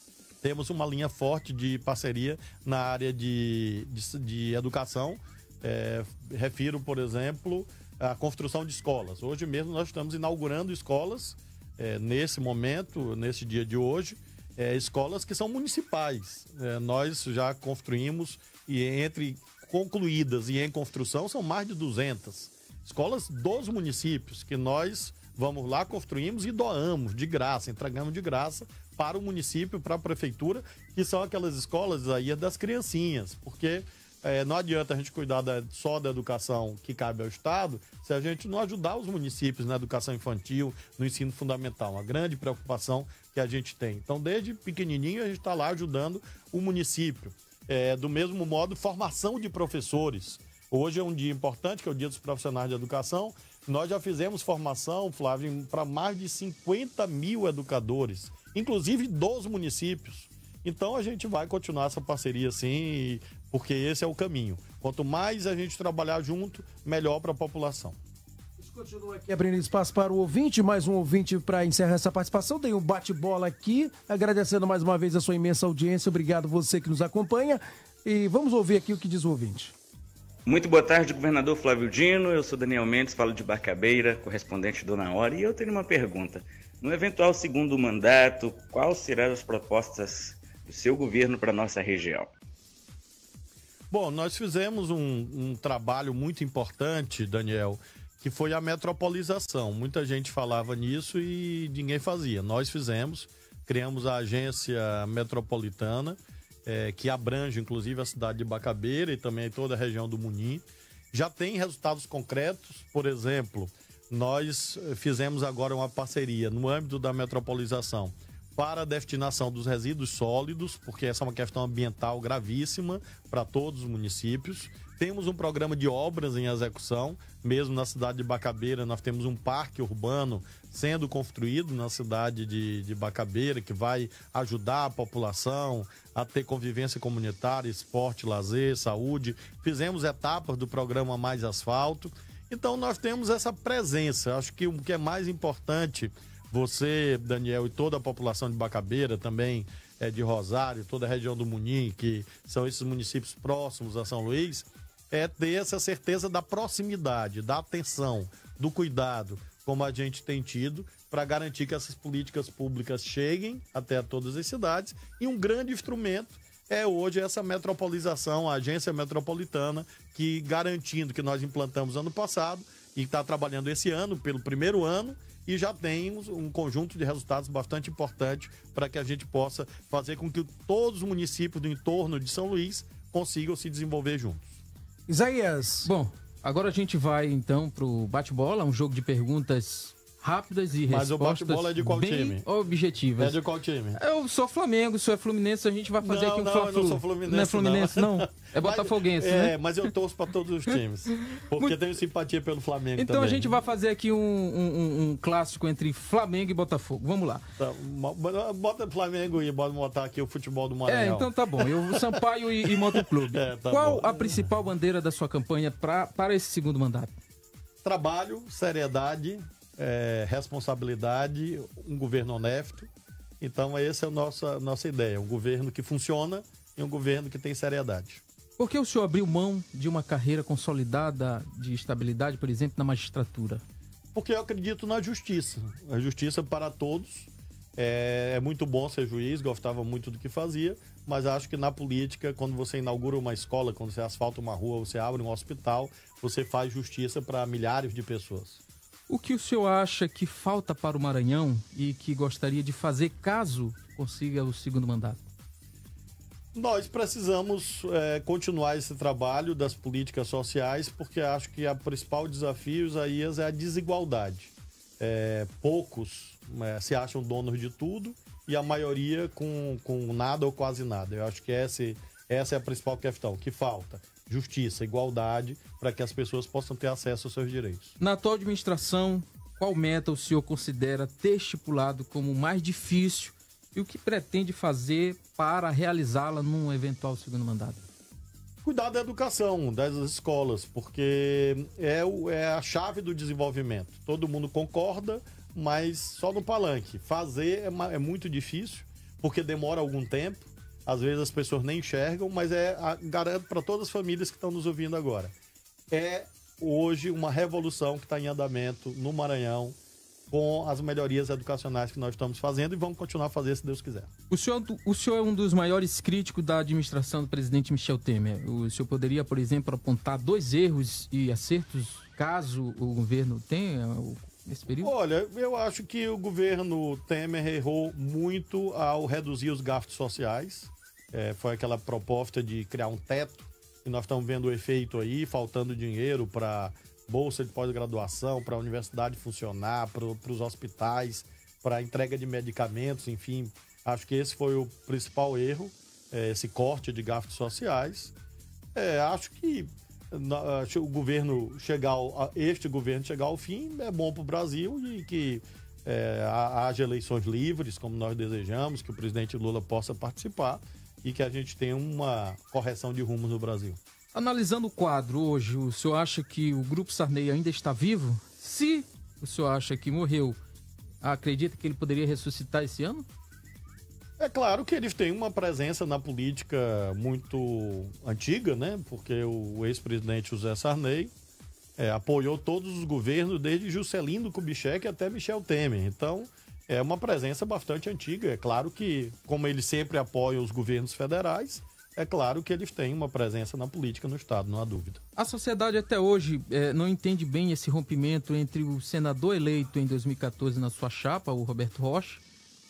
temos uma linha forte de parceria na área de, de, de educação. É, refiro, por exemplo, a construção de escolas. Hoje mesmo nós estamos inaugurando escolas, é, nesse momento, nesse dia de hoje, é, escolas que são municipais. É, nós já construímos e entre concluídas e em construção são mais de duzentas escolas dos municípios que nós vamos lá, construímos e doamos de graça, entregamos de graça para o município, para a prefeitura, que são aquelas escolas aí das criancinhas, porque é, não adianta a gente cuidar da, só da educação que cabe ao Estado se a gente não ajudar os municípios na educação infantil, no ensino fundamental, uma grande preocupação que a gente tem. Então, desde pequenininho a gente está lá ajudando o município. É, do mesmo modo, formação de professores. Hoje é um dia importante, que é o Dia dos Profissionais de Educação. Nós já fizemos formação, Flávio, para mais de cinquenta mil educadores, inclusive dos municípios. Então a gente vai continuar essa parceria sim, porque esse é o caminho. Quanto mais a gente trabalhar junto, melhor para a população. Continua aqui abrindo espaço para o ouvinte, mais um ouvinte para encerrar essa participação. Tem um bate-bola aqui, agradecendo mais uma vez a sua imensa audiência. Obrigado você que nos acompanha. E vamos ouvir aqui o que diz o ouvinte. Muito boa tarde, governador Flávio Dino. Eu sou Daniel Mendes, falo de Barcabeira, correspondente do Na Hora. E eu tenho uma pergunta. No eventual segundo mandato, quais serão as propostas do seu governo para a nossa região? Bom, nós fizemos um, um trabalho muito importante, Daniel, que foi a metropolização. Muita gente falava nisso e ninguém fazia. Nós fizemos, criamos a agência metropolitana, é, que abrange inclusive a cidade de Barcabeira e também toda a região do Munim. Já tem resultados concretos, por exemplo, nós fizemos agora uma parceria no âmbito da metropolização para a destinação dos resíduos sólidos, porque essa é uma questão ambiental gravíssima para todos os municípios. Temos um programa de obras em execução, mesmo na cidade de Barcabeira, nós temos um parque urbano sendo construído na cidade de, de Barcabeira, que vai ajudar a população a ter convivência comunitária, esporte, lazer, saúde. Fizemos etapas do programa Mais Asfalto. Então nós temos essa presença. Acho que o que é mais importante, você, Daniel, e toda a população de Barcabeira, também é, de Rosário, toda a região do Munim, que são esses municípios próximos a São Luís, é ter essa certeza da proximidade, da atenção, do cuidado, como a gente tem tido, para garantir que essas políticas públicas cheguem até todas as cidades. E um grande instrumento é hoje essa metropolização, a agência metropolitana, que garantindo que nós implantamos ano passado e está trabalhando esse ano, pelo primeiro ano, e já temos um conjunto de resultados bastante importante para que a gente possa fazer com que todos os municípios do entorno de São Luís consigam se desenvolver juntos. Isaías. Bom, agora a gente vai então pro bate-bola, um jogo de perguntas rápidas e Mas respostas o bate-bola é de qual bem time? objetivas. É de qual time? Eu sou Flamengo, o senhor é Fluminense, a gente vai fazer não, aqui um não, Fla-Flu. eu não sou Fluminense, não é Fluminense, não? não? É Botafoguense, mas, né? É, mas eu torço para todos os times, porque Muito... tenho simpatia pelo Flamengo então também. a gente vai fazer aqui um, um, um clássico entre Flamengo e Botafogo. Vamos lá. Tá, bota Flamengo e bota botar aqui o futebol do Maranhão. É, então tá bom. Eu, Sampaio e, e Motoclube. É, tá Qual bom. a principal bandeira da sua campanha pra, para esse segundo mandato? Trabalho, seriedade, é, responsabilidade, um governo honesto Então, essa é a nossa, nossa ideia, um governo que funciona e um governo que tem seriedade. Por que o senhor abriu mão de uma carreira consolidada de estabilidade, por exemplo, na magistratura? Porque eu acredito na justiça. A justiça para todos. É, é muito bom ser juiz, gostava muito do que fazia, mas acho que na política, quando você inaugura uma escola, quando você asfalta uma rua, você abre um hospital, você faz justiça para milhares de pessoas. O que o senhor acha que falta para o Maranhão e que gostaria de fazer caso consiga o segundo mandato? Nós precisamos é, continuar esse trabalho das políticas sociais, porque acho que o principal desafio, Isaías, é a desigualdade. É, poucos é, se acham donos de tudo e a maioria com, com nada ou quase nada. Eu acho que essa, essa é a principal questão, que falta justiça, igualdade, para que as pessoas possam ter acesso aos seus direitos. Na atual administração, qual meta o senhor considera ter estipulado como mais difícil e o que pretende fazer para realizá-la num eventual segundo mandato? Cuidar da educação, das escolas, porque é, o, é a chave do desenvolvimento. Todo mundo concorda, mas só no palanque. Fazer é, é muito difícil, porque demora algum tempo. Às vezes as pessoas nem enxergam, mas é a, garanto para todas as famílias que estão nos ouvindo agora. É hoje uma revolução que está em andamento no Maranhão, com as melhorias educacionais que nós estamos fazendo e vamos continuar a fazer se Deus quiser. O senhor, o senhor é um dos maiores críticos da administração do presidente Michel Temer. O senhor poderia, por exemplo, apontar dois erros e acertos caso o governo tenha nesse período? Olha, eu acho que o governo Temer errou muito ao reduzir os gastos sociais. É, foi aquela proposta de criar um teto e nós estamos vendo o efeito aí, faltando dinheiro para bolsa de pós-graduação, para a universidade funcionar, para os hospitais, para a entrega de medicamentos, enfim. Acho que esse foi o principal erro, é, esse corte de gastos sociais. É, acho que o governo chegar ao, este governo chegar ao fim é bom para o Brasil e que é, haja eleições livres, como nós desejamos, que o presidente Lula possa participar e que a gente tenha uma correção de rumos no Brasil. Analisando o quadro hoje, o senhor acha que o Grupo Sarney ainda está vivo? Se o senhor acha que morreu, acredita que ele poderia ressuscitar esse ano? É claro que eles têm uma presença na política muito antiga, né? Porque o ex-presidente José Sarney é, apoiou todos os governos, desde Juscelino Kubitschek até Michel Temer. Então, é uma presença bastante antiga. É claro que, como eles sempre apoiam os governos federais, é claro que eles têm uma presença na política no Estado, não há dúvida. A sociedade até hoje é, não entende bem esse rompimento entre o senador eleito em dois mil e quatorze na sua chapa, o Roberto Rocha,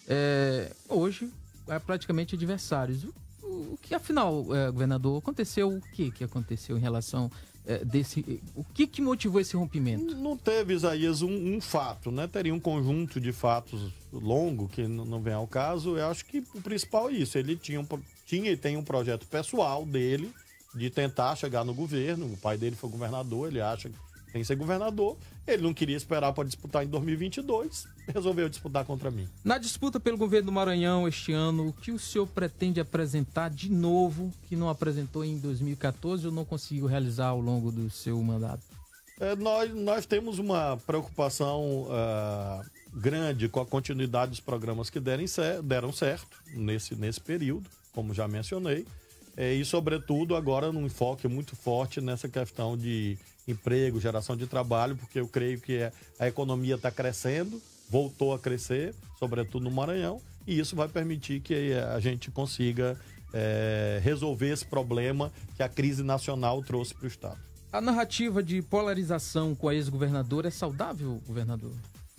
é, hoje é praticamente adversários. O, o que, afinal, é, governador, aconteceu? O que, que aconteceu em relação é, desse... O que, que motivou esse rompimento? Não teve, Isaías, um, um fato, né? Teria um conjunto de fatos longo que não vem ao caso. Eu acho que o principal é isso. Ele tinha um... Tinha e tem um projeto pessoal dele de tentar chegar no governo. O pai dele foi governador, ele acha que tem que ser governador. Ele não queria esperar para disputar em dois mil e vinte e dois, resolveu disputar contra mim. Na disputa pelo governo do Maranhão este ano, o que o senhor pretende apresentar de novo que não apresentou em dois mil e quatorze ou não conseguiu realizar ao longo do seu mandato? É, nós, nós temos uma preocupação uh, grande com a continuidade dos programas que derem, deram certo nesse, nesse período, como já mencionei, é, e sobretudo agora num enfoque muito forte nessa questão de emprego, geração de trabalho, porque eu creio que é, a economia está crescendo, voltou a crescer, sobretudo no Maranhão, e isso vai permitir que a gente consiga é, resolver esse problema que a crise nacional trouxe para o Estado. A narrativa de polarização com a ex-governadora é saudável, governador?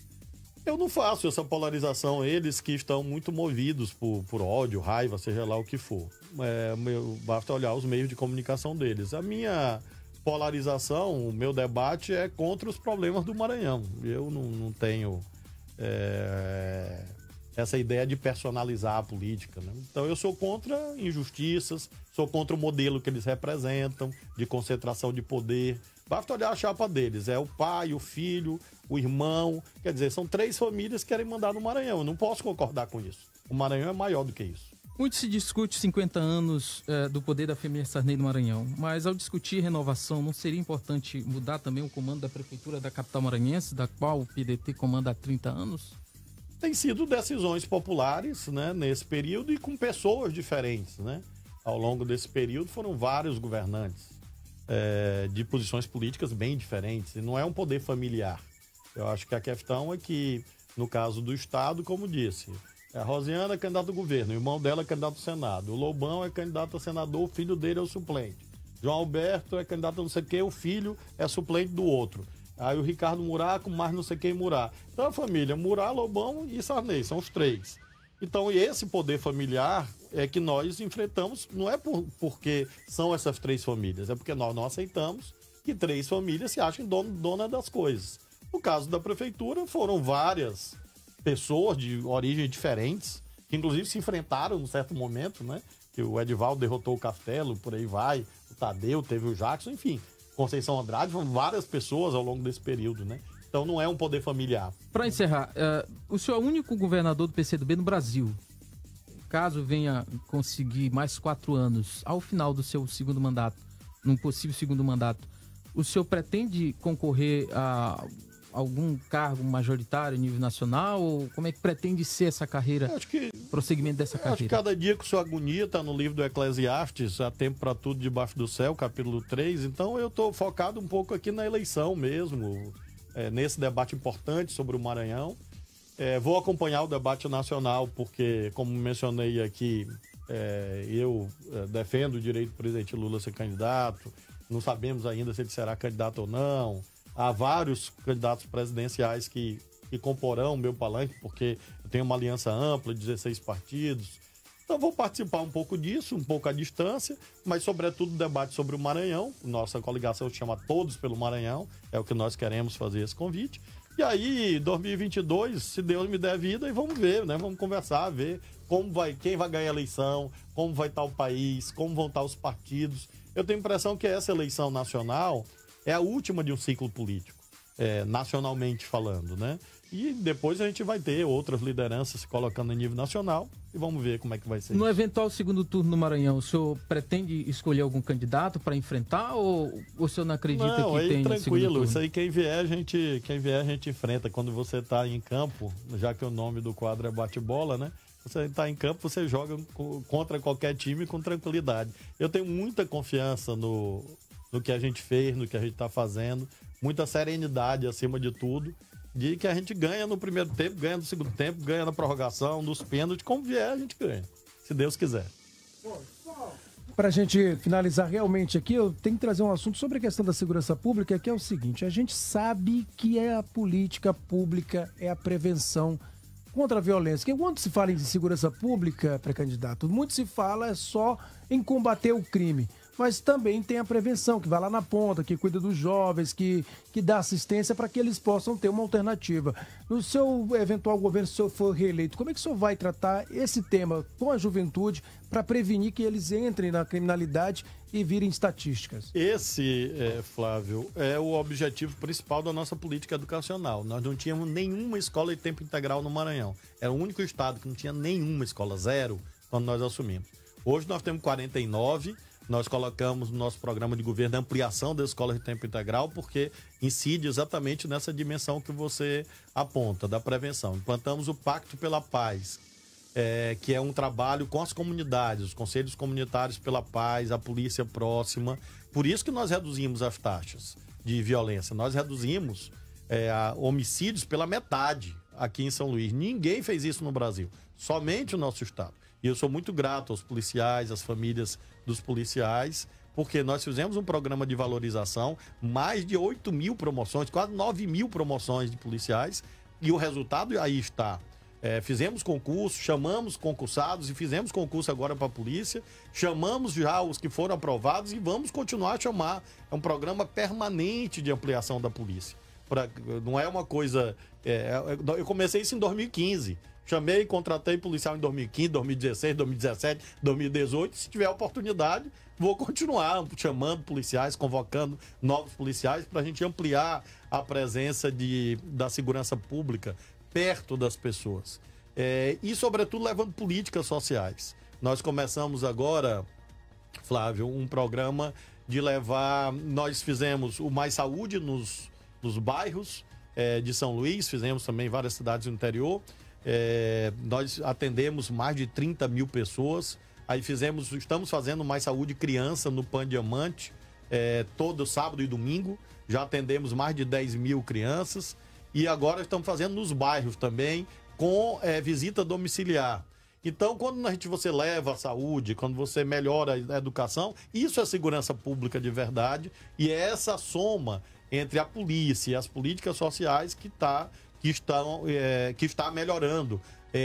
Eu não faço essa polarização, eles que estão muito movidos por, por ódio, raiva, seja lá o que for. É, meu, basta olhar os meios de comunicação deles. A minha polarização, o meu debate é contra os problemas do Maranhão. Eu não, não tenho é, essa ideia de personalizar a política, né? Então eu sou contra injustiças, sou contra o modelo que eles representam, de concentração de poder. Basta olhar a chapa deles, é o pai, o filho, o irmão, quer dizer, são três famílias que querem mandar no Maranhão, eu não posso concordar com isso. O Maranhão é maior do que isso. Muito se discute cinquenta anos é, do poder da família Sarney no Maranhão, mas ao discutir renovação, não seria importante mudar também o comando da prefeitura da capital maranhense, da qual o P D T comanda há trinta anos? tem sido decisões populares, né, nesse período e com pessoas diferentes, né? Ao longo desse período foram vários governantes é, de posições políticas bem diferentes, e não é um poder familiar. Eu acho que a questão é que, no caso do Estado, como disse, a Rosiana é candidata ao governo, o irmão dela é candidato ao Senado, o Lobão é candidato a senador, o filho dele é o suplente. João Alberto é candidato a não sei o quê, o filho é suplente do outro. Aí o Ricardo Murat com mais não sei quem Murat. Então a família Murat, Lobão e Sarney, são os três. Então esse poder familiar é que nós enfrentamos, não é por, porque são essas três famílias, é porque nós não aceitamos que três famílias se achem dono, dona das coisas. No caso da prefeitura, foram várias pessoas de origens diferentes, que inclusive se enfrentaram num certo momento, né? Que o Edivaldo derrotou o Castelo, por aí vai, o Tadeu, teve o Jackson, enfim, Conceição Andrade, foram várias pessoas ao longo desse período, né? Então não é um poder familiar. Para encerrar, uh, o senhor é o único governador do P C do B no Brasil. Caso venha conseguir mais quatro anos ao final do seu segundo mandato, num possível segundo mandato, o senhor pretende concorrer a algum cargo majoritário a nível nacional? Ou como é que pretende ser essa carreira, acho que, prosseguimento dessa carreira? Acho que cada dia com sua agonia, está no livro do Eclesiastes, há tempo para tudo debaixo do céu, capítulo três. Então eu estou focado um pouco aqui na eleição mesmo, é, nesse debate importante sobre o Maranhão. É, vou acompanhar o debate nacional, porque, como mencionei aqui, é, eu é, defendo o direito do presidente Lula a ser candidato. Não sabemos ainda se ele será candidato ou não. Há vários candidatos presidenciais que, que comporão o meu palanque, porque eu tenho uma aliança ampla de dezesseis partidos. Então vou participar um pouco disso, um pouco à distância, mas sobretudo debate sobre o Maranhão. Nossa coligação se chama Todos pelo Maranhão, é o que nós queremos fazer esse convite. E aí, dois mil e vinte e dois, se Deus me der vida, e vamos ver, né? Vamos conversar, ver como vai, quem vai ganhar a eleição, como vai estar o país, como vão estar os partidos. Eu tenho a impressão que essa eleição nacional é a última de um ciclo político, é, nacionalmente falando, né? E depois a gente vai ter outras lideranças se colocando em nível nacional e vamos ver como é que vai ser. No eventual segundo turno no Maranhão, o senhor pretende escolher algum candidato para enfrentar ou o senhor não acredita não, que aí, tem tranquilo, isso aí quem vier, a gente, quem vier a gente enfrenta. Quando você está em campo, já que o nome do quadro é bate-bola, né? Você está em campo, você joga contra qualquer time com tranquilidade. Eu tenho muita confiança no, no que a gente fez, no que a gente está fazendo, muita serenidade acima de tudo, de que a gente ganha no primeiro tempo, ganha no segundo tempo, ganha na prorrogação, nos pênaltis, como vier a gente ganha, se Deus quiser. Para a gente finalizar realmente aqui, eu tenho que trazer um assunto sobre a questão da segurança pública, que é o seguinte: a gente sabe que é a política pública, é a prevenção contra a violência. Porque quando se fala em segurança pública, pré-candidato, muito se fala só em combater o crime. Mas também tem a prevenção, que vai lá na ponta, que cuida dos jovens, que, que dá assistência para que eles possam ter uma alternativa. No seu eventual governo, se o senhor for reeleito, como é que o senhor vai tratar esse tema com a juventude para prevenir que eles entrem na criminalidade e virem estatísticas? Esse, é, Flávio, é o objetivo principal da nossa política educacional. Nós não tínhamos nenhuma escola de tempo integral no Maranhão. Era o único estado que não tinha nenhuma escola, zero, quando nós assumimos. Hoje nós temos quarenta e nove. Nós colocamos no nosso programa de governo a ampliação das escolas de tempo integral, porque incide exatamente nessa dimensão que você aponta, da prevenção. Implantamos o Pacto pela Paz, é, que é um trabalho com as comunidades, os conselhos comunitários pela paz, a polícia próxima. Por isso que nós reduzimos as taxas de violência. Nós reduzimos é, a homicídios pela metade aqui em São Luís. Ninguém fez isso no Brasil, somente o nosso estado. E eu sou muito grato aos policiais, às famílias dos policiais, porque nós fizemos um programa de valorização, mais de oito mil promoções, quase nove mil promoções de policiais, e o resultado aí está. É, fizemos concurso, chamamos concursados e fizemos concurso agora para a polícia, chamamos já os que foram aprovados e vamos continuar a chamar. É um programa permanente de ampliação da polícia. Pra, não é uma coisa... É, eu comecei isso em dois mil e quinze. Chamei e contratei policial em dois mil e quinze, dois mil e dezesseis, dois mil e dezessete, dois mil e dezoito. Se tiver oportunidade, vou continuar chamando policiais, convocando novos policiais para a gente ampliar a presença de, da segurança pública perto das pessoas. É, e, sobretudo, levando políticas sociais. Nós começamos agora, Flávio, um programa de levar... Nós fizemos o Mais Saúde nos, nos bairros é, de São Luís, fizemos também em várias cidades do interior. É, nós atendemos mais de trinta mil pessoas. Aí fizemos, estamos fazendo Mais Saúde Criança no Pan Diamante, é, todo sábado e domingo. Já atendemos mais de dez mil crianças. E agora estamos fazendo nos bairros também, com é, visita domiciliar. Então, quando a gente, você leva a saúde, quando você melhora a educação, isso é segurança pública de verdade. E é essa soma entre a polícia e as políticas sociais que, tá, que, estão, é, que está melhorando.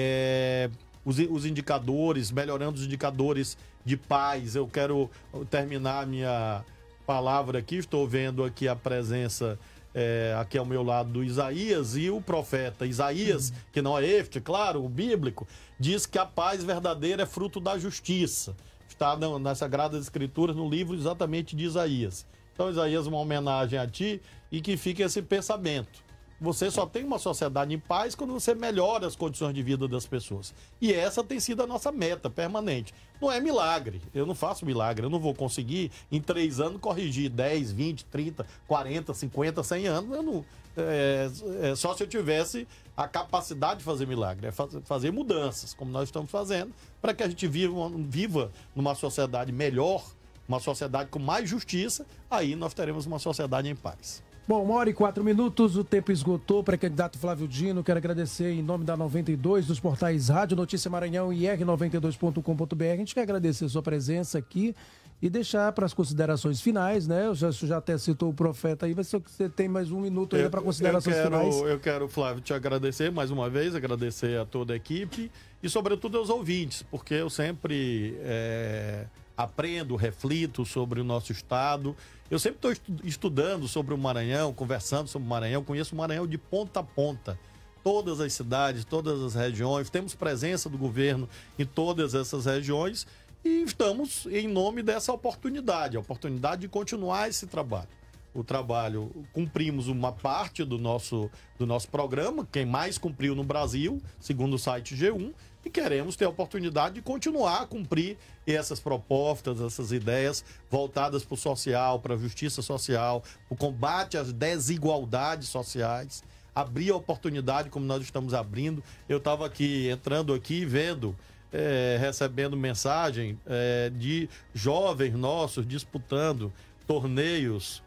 É, os, os indicadores, melhorando os indicadores de paz. Eu quero terminar a minha palavra aqui. Estou vendo aqui a presença... É, aqui ao meu lado do Isaías, e o profeta Isaías, uhum. que não é este, claro, o bíblico, diz que a paz verdadeira é fruto da justiça. Está nas Sagradas Escrituras, no livro exatamente de Isaías. Então, Isaías, uma homenagem a ti, e que fique esse pensamento. Você só tem uma sociedade em paz quando você melhora as condições de vida das pessoas. E essa tem sido a nossa meta permanente. Não é milagre, eu não faço milagre, eu não vou conseguir em três anos corrigir dez, vinte, trinta, quarenta, cinquenta, cem anos. Eu não, é, é só se eu tivesse a capacidade de fazer milagre, é fazer mudanças, como nós estamos fazendo, para que a gente viva, viva numa sociedade melhor, uma sociedade com mais justiça, aí nós teremos uma sociedade em paz. Bom, uma hora e quatro minutos, o tempo esgotou. Pré-candidato Flávio Dino, quero agradecer em nome da noventa e dois, dos portais Rádio Notícia Maranhão e R noventa e dois ponto com ponto br. A gente quer agradecer a sua presença aqui e deixar para as considerações finais, né? Eu já, já até citou o profeta aí, mas você tem mais um minuto ainda para considerações eu quero, finais. Eu quero, Flávio, te agradecer mais uma vez, agradecer a toda a equipe e, sobretudo, aos ouvintes, porque eu sempre... É... aprendo, reflito sobre o nosso estado. Eu sempre estou estudando sobre o Maranhão, conversando sobre o Maranhão, conheço o Maranhão de ponta a ponta. Todas as cidades, todas as regiões, temos presença do governo em todas essas regiões e estamos em nome dessa oportunidade, a oportunidade de continuar esse trabalho. O trabalho, cumprimos uma parte do nosso, do nosso programa, quem mais cumpriu no Brasil, segundo o site G um, e queremos ter a oportunidade de continuar a cumprir essas propostas, essas ideias voltadas para o social, para a justiça social, para o combate às desigualdades sociais, abrir a oportunidade como nós estamos abrindo. Eu estava aqui, entrando aqui, vendo, é, recebendo mensagem é, de jovens nossos disputando torneios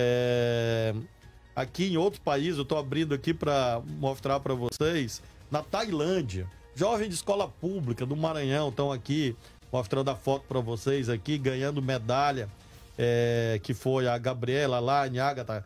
é, aqui em outros países. Eu estou abrindo aqui para mostrar para vocês, na Tailândia. Jovens de escola pública do Maranhão estão aqui, mostrando a foto para vocês aqui, ganhando medalha, é, que foi a Gabriela lá, a Nhagata,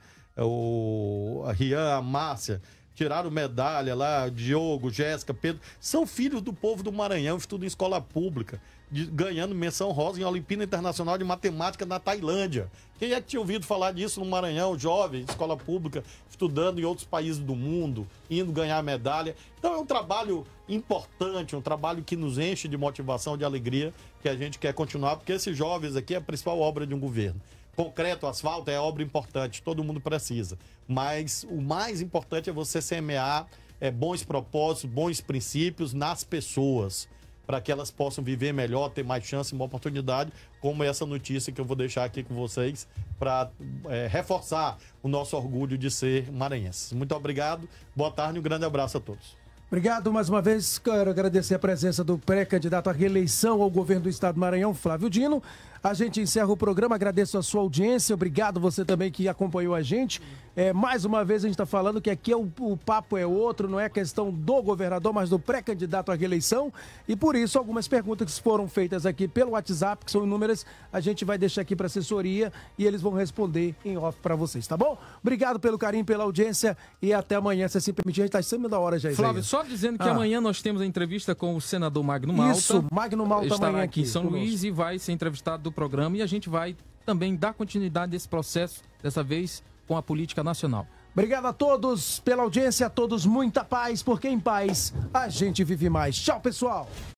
o, a Rian, a Márcia, tiraram medalha lá, Diogo, Jéssica, Pedro, são filhos do povo do Maranhão, estudam em escola pública, de, ganhando menção rosa em Olimpíada Internacional de Matemática na Tailândia. Quem é que tinha ouvido falar disso no Maranhão? Jovem, escola pública, estudando em outros países do mundo, indo ganhar medalha. Então é um trabalho importante, um trabalho que nos enche de motivação, de alegria, que a gente quer continuar, porque esses jovens aqui é a principal obra de um governo. Concreto, asfalto é obra importante, todo mundo precisa. Mas o mais importante é você semear é, bons propósitos, bons princípios nas pessoas, para que elas possam viver melhor, ter mais chance, uma oportunidade, como essa notícia que eu vou deixar aqui com vocês, para é, reforçar o nosso orgulho de ser maranhenses. Muito obrigado, boa tarde e um grande abraço a todos. Obrigado mais uma vez, quero agradecer a presença do pré-candidato à reeleição ao governo do estado do Maranhão, Flávio Dino. A gente encerra o programa, agradeço a sua audiência, obrigado você também que acompanhou a gente. É, mais uma vez a gente está falando que aqui é o, o papo é outro, não é questão do governador, mas do pré-candidato à reeleição. E por isso, algumas perguntas que foram feitas aqui pelo WhatsApp, que são inúmeras, a gente vai deixar aqui para a assessoria e eles vão responder em off para vocês, tá bom? Obrigado pelo carinho, pela audiência e até amanhã, se assim permitir. A gente está em cima da hora já, Flávio, só dizendo que ah. amanhã nós temos a entrevista com o senador Magno Malta. Isso, Magno Malta estará amanhã aqui em São conosco. Luís e vai ser entrevistado do programa e a gente vai também dar continuidade desse processo, dessa vez com a política nacional. Obrigado a todos pela audiência, a todos muita paz, porque em paz a gente vive mais. Tchau, pessoal!